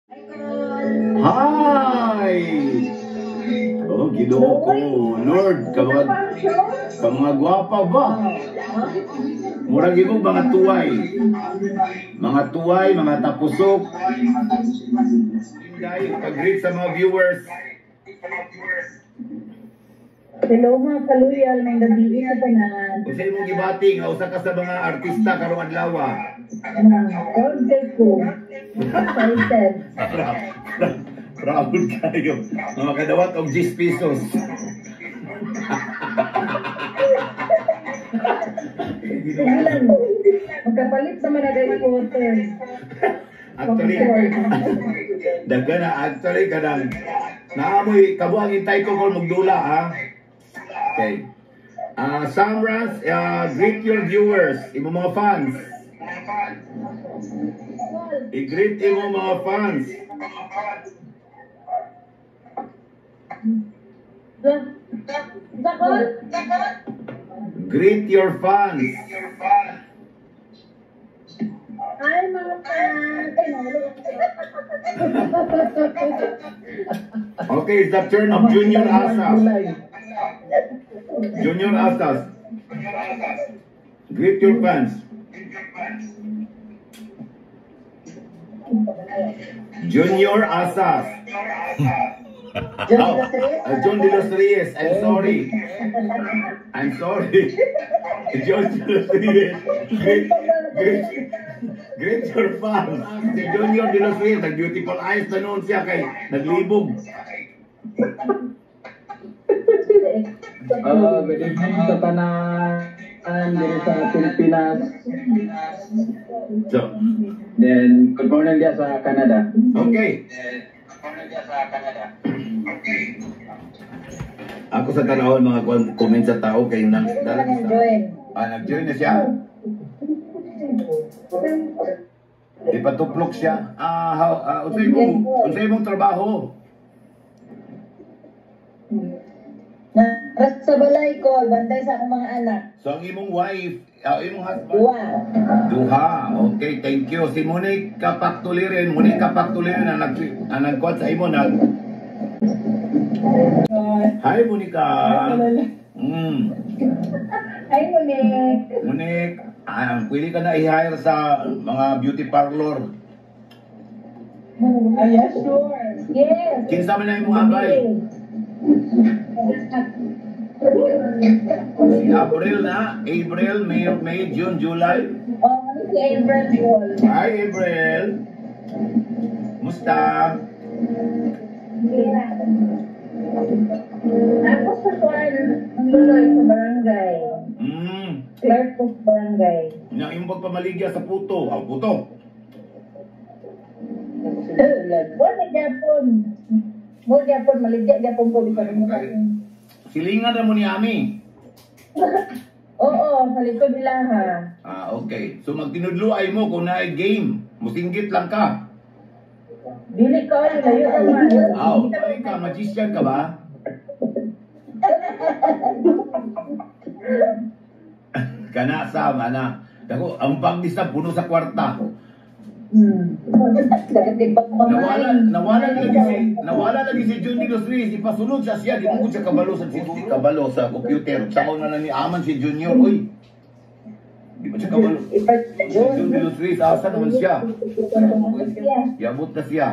Hi! Oh, Ginoo ko, Lord, ka mga gwapa ba? Murag imo mga tuway. Mga tuway, mga tapusok. Hinday, pag-greet sa mga viewers. Hello mga kaluyal, may gabi sa tanan. Kung sa imong gibati, nga usa ka sa mga artista karong adlaw. Order ko. Excited. Proud kayo. Mga kadawat og 10 pesos. Sigilan mo. Magkapalit naman na guys water. Actually, daga na actually kadang naamoy kabuang intay ko kung magdula ha. Okay. Samras, greet your viewers, imo mga fans. I-greet imo mga fans. Greet your fans. Hi mga fans. Okay, it's the turn of Junior Asas. Junior Asas. Greet your fans. Junior Asas. John De Los Reyes. I'm sorry. I'm sorry. John De Los Reyes. Greet your fans. Si Junior De Los Reyes. Nag-beautiful eyes na noon siya kay naglibog. Good evening sa tanan dito sa Pilipinas. So, Then, good morning dia sa Canada. okay. Ako sa tanawon mga comment sa tao kay nag-join na siya. Ipatuplok siya. Unsay mong trabaho? Sa balay ko, bantay sa akong mga anak. So ang imong wife, imong husband? Duha. Okay, thank you. Si Monique Kapaktulirin ang nagkuhat sa imo nag. Hi Monica. Hi Monique. Monique, pwede ka na i-hire sa mga beauty parlor. Yes, sure. Yes. Kinsa man na imong abay? Si April na, April, May, June, July. Si April. Hi April. Musta? Ako sa kuwan, ang luloy sa barangay. Clerk po sa barangay. Yung pagpamaligya sa puto. Puto. Wala Japon. Mo Japon, maligya Japon ko di pa rin. Silingan na mo ni Ami. Oo, sa likod nila ha. Okay. So magtinudluay mo kung na game. Musinggit lang ka. Dili ko, layo naman. Ay ka, magician ka ba? Kana sa mana. Ako, ang pagdisa puno sa kwarta. Nawala lagi si Jun De Los Reyes. Ipasunod siya. Di mo siya kabalo sa kabalo sa computer. Sakaw na lang ni Aman si Junior. Uy. Di ba siya kabalo? Si Jun De Los Reyes. Asa naman siya? Yabot na siya.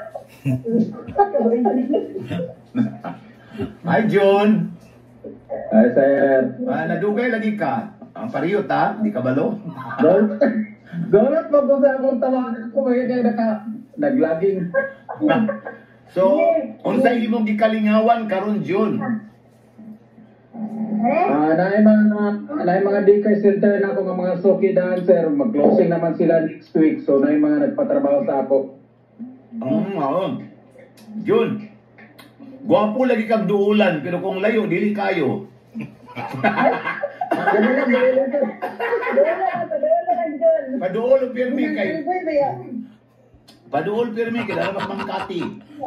Hi John. Hi sir. Nadugay lagi ka. Ang pariyot ha? Di kabalo? Golot mo kung sa akong tawagan ko kaya naglaging. So, unsay imong gikalingawan karon June? Naay mga daycare center na ako ng mga Soki dancer. Mag-closing naman sila next week. So, naay mga nagpatrabaho sa ako. Oo. June, gwapo lagi kang duulan, pero kung layo, dili kayo. Paduol pirmi kay. Paduol pirmi kay dapat mangkati.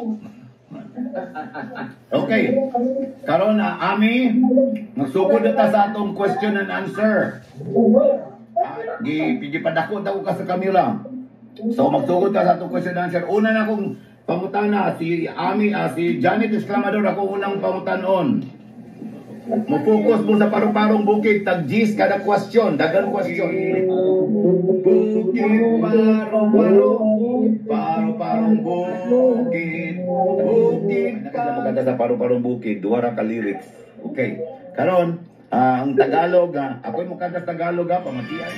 Okay. Karon na Ami, magsugod na ta sa atong question and answer. Gipadako daw ka sa kamera. So magsugod ka sa itong question answer. Una na akong pangutana, si Janet Exclamador, ako unang pangutanon. Mo-focus mo sa parong-parong bukid, tag-gis kada question, dagang question. Bukid, parong-parong bukid, bukid, maganda sa parong-parong bukid, duwara ka lyrics. Okay, karon ang Tagalog, ako'y mukha sa Tagalog, pamatian.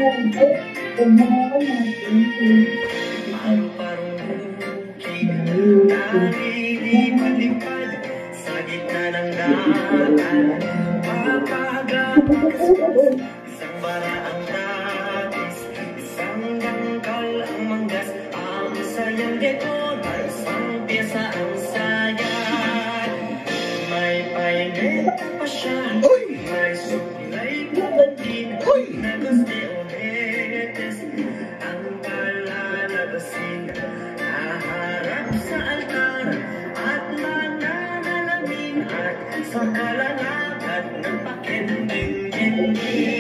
Parong-parong bukid, nalilipad-lipad sa gitna ng daan. Papagapos, isang bara ang datis, isang dangkal ang manggas, ang sayang dekor, isang pyesa ang sayad. May painet pa siya, may suklay kumantin, nagos de onetes, ang palalabasin, naharap sa altar, at mananalamin, at sa kalalagat ng pakending-ding.